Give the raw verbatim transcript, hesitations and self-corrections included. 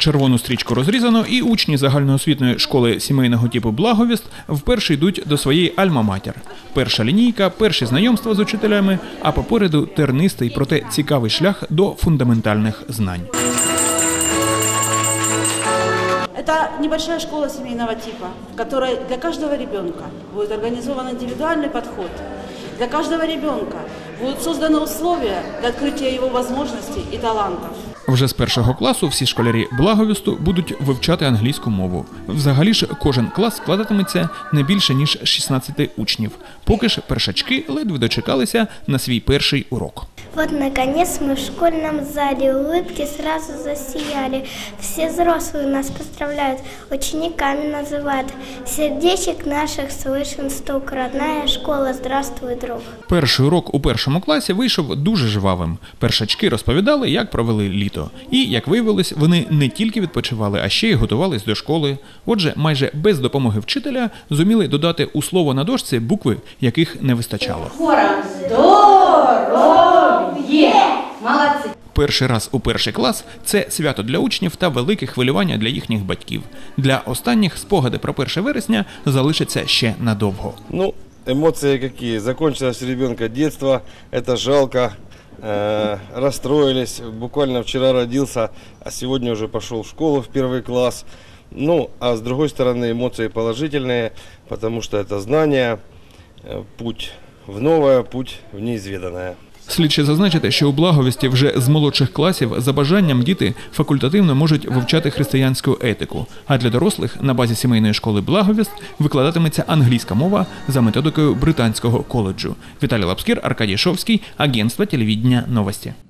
Червону стрічку розрізано, і учні загальноосвітньої школи сімейного типу «Благовіст» вперше йдуть до своєї альма-матер. Перша лінійка, перші знайомства з учителями, а попереду тернистий, проте цікавий шлях до фундаментальних знань. Это небольшая школа семейного типа, в которой для каждого ребенка будет организован индивидуальный подход. Для каждого ребенка будут созданы условия для открытия его возможностей и талантов. Вже з першого класу всі школярі Благовісту будуть вивчати англійську мову. Взагалі ж кожен клас складатиметься не більше, ніж шістнадцять учнів. Поки ж першачки ледве дочекалися на свій перший урок. Вот, наконец, мы в школьном зале, улыбки сразу засияли. Все взрослые нас поздравляют, учениками называют. Сердечек наших слышен стук, родная школа, здравствуй, друг. Перший урок у першому класі вийшов дуже жвавим. Першачки розповідали, як провели літо. І, як виявилось, вони не тільки відпочивали, а ще й готувались до школи. Отже, майже без допомоги вчителя зуміли додати у слово на дошці букви, яких не вистачало. Є! Молодці! Перший раз у перший клас – це свято для учнів та велике хвилювання для їхніх батьків. Для останніх спогади про перше вересня залишаться ще надовго. Ну, эмоции какие? Закончилось у ребенка детство, это жалко, э, расстроились. Буквально вчера родился, а сегодня уже пошел в школу в первый класс. Ну, а с другой стороны, эмоции положительные, потому что это знание, путь в новое, путь в неизведанное. Слід ще зазначити, що у Благовісті вже з молодших класів за бажанням діти факультативно можуть вивчати християнську етику, а для дорослих на базі сімейної школи Благовіст викладатиметься англійська мова за методикою британського коледжу. Віталій Лапскір, Аркадій Шовський, агентство телевидения «Новости».